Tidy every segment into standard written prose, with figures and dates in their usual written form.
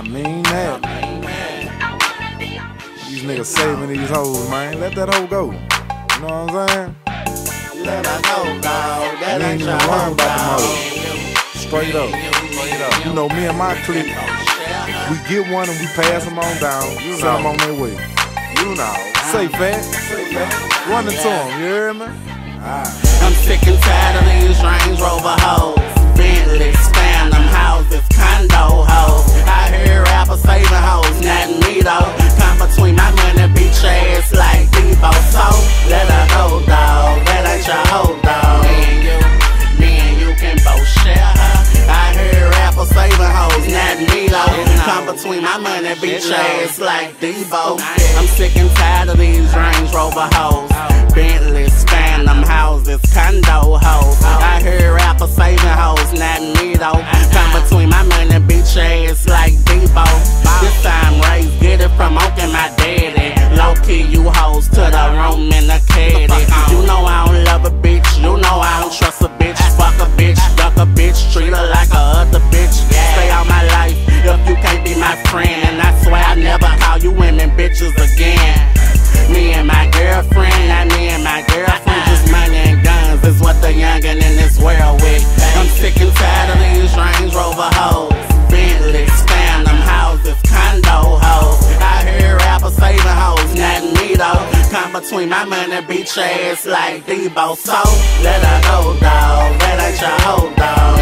mean that. These niggas saving these hoes, man. Let that hoe go. You know what I'm saying? Let her go, dog. That ain't your worry hoe, about dog. them hoes. Straight up. You know, me and my clique, we get one and we pass them on down. Send them on their way. You know. Say fat. Run it to them, you hear me? I'm sick and tired of these Range Rover hoes, Bentleys, phantom houses, condo hoes. I hear rappers saving hoes, not me though. Come between my money, beat your ass like Debo. So let her go, dawg. That ain't your hoe, dawg. Me and you can both share her. I hear rappers saving hoes, not me though. Come between my money, beat your ass like Debo. I'm sick and tired of these Range Rover hoes, Bentleys, phantom houses, condo hoes. I hear rappers saving hoes, not me though. Come between my money, beat your ass like Debo. This time raised, get it from Oak my daddy. Low key, you hoes to the room in the caddy. You know I don't love a bitch, you know I don't trust a bitch. Fuck a bitch, duck a bitch, treat her like a other bitch. Stay out my life if you can't be my friend. I swear I never call you women bitches again. Me and my girlfriend, not me and my girlfriend. Just money and guns is what the youngin' in this world with. I'm sick and tired of these Range Rover hoes, Bentleys, phantom houses, condo hoes. I hear rappers saving hoes, not me though. Come between my money, beat your ass like Debo. So let her go, dawg. That ain't your hoe, dawg.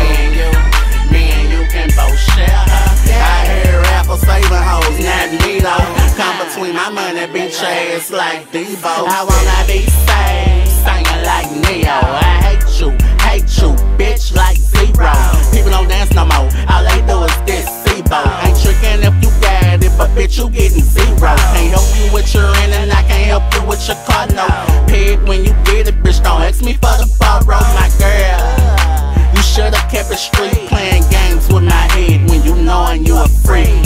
Me and you can both share her. I hear rappers saving hoes, not me though. Come between my money, beat your ass like Debo. I wanna be saved, singing like Neo. I hate you, bitch, like zero. People don't dance no more, all they do is this SIBO. Ain't tricking if you got it, but bitch, you getting zero. Can't help you with your rent and I can't help you with your car, no. Pig when you get it, bitch, don't ask me for the borrow, my girl. You should've kept it street, playing games with my head when you knowin' you a freak.